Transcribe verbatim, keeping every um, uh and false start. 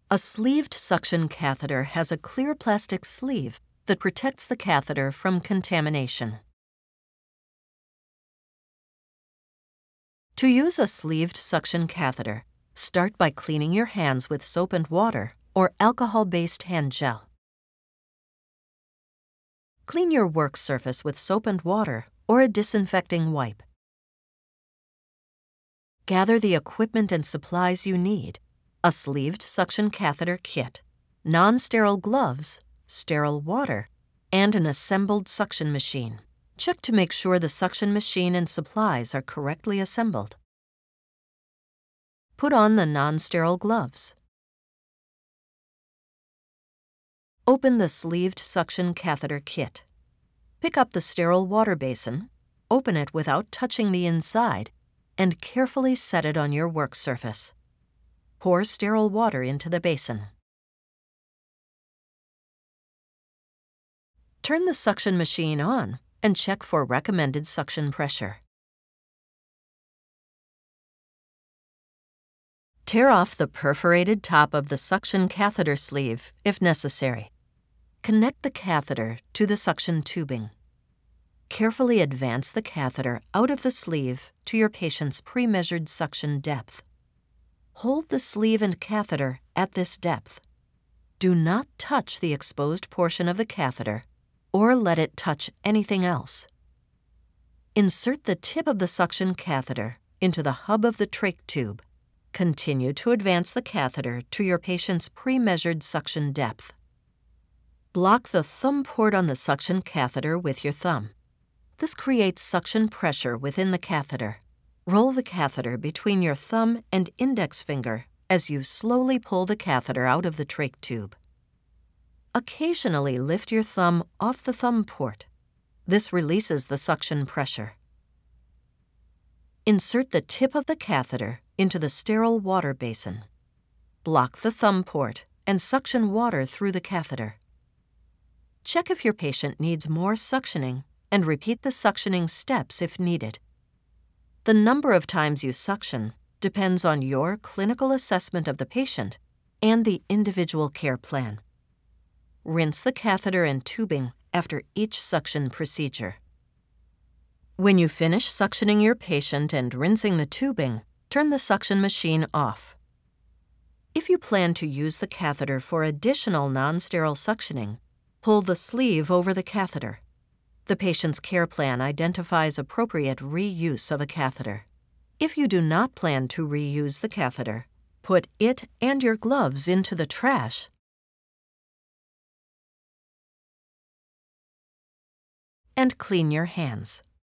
A sleeved suction catheter has a clear plastic sleeve that protects the catheter from contamination. To use a sleeved suction catheter, start by cleaning your hands with soap and water or alcohol-based hand gel. Clean your work surface with soap and water or a disinfecting wipe. Gather the equipment and supplies you need: a sleeved suction catheter kit, non-sterile gloves, sterile water, and an assembled suction machine. Check to make sure the suction machine and supplies are correctly assembled. Put on the non-sterile gloves. Open the sleeved suction catheter kit. Pick up the sterile water basin, open it without touching the inside, and carefully set it on your work surface. Pour sterile water into the basin. Turn the suction machine on and check for recommended suction pressure. Tear off the perforated top of the suction catheter sleeve if necessary. Connect the catheter to the suction tubing. Carefully advance the catheter out of the sleeve to your patient's pre-measured suction depth. Hold the sleeve and catheter at this depth. Do not touch the exposed portion of the catheter or let it touch anything else. Insert the tip of the suction catheter into the hub of the trach tube. Continue to advance the catheter to your patient's pre-measured suction depth. Block the thumb port on the suction catheter with your thumb. This creates suction pressure within the catheter. Roll the catheter between your thumb and index finger as you slowly pull the catheter out of the trach tube. Occasionally lift your thumb off the thumb port. This releases the suction pressure. Insert the tip of the catheter into the sterile water basin. Block the thumb port and suction water through the catheter. Check if your patient needs more suctioning and repeat the suctioning steps if needed. The number of times you suction depends on your clinical assessment of the patient and the individual care plan. Rinse the catheter and tubing after each suction procedure. When you finish suctioning your patient and rinsing the tubing, turn the suction machine off. If you plan to use the catheter for additional non-sterile suctioning, pull the sleeve over the catheter. The patient's care plan identifies appropriate reuse of a catheter. If you do not plan to reuse the catheter, put it and your gloves into the trash and clean your hands.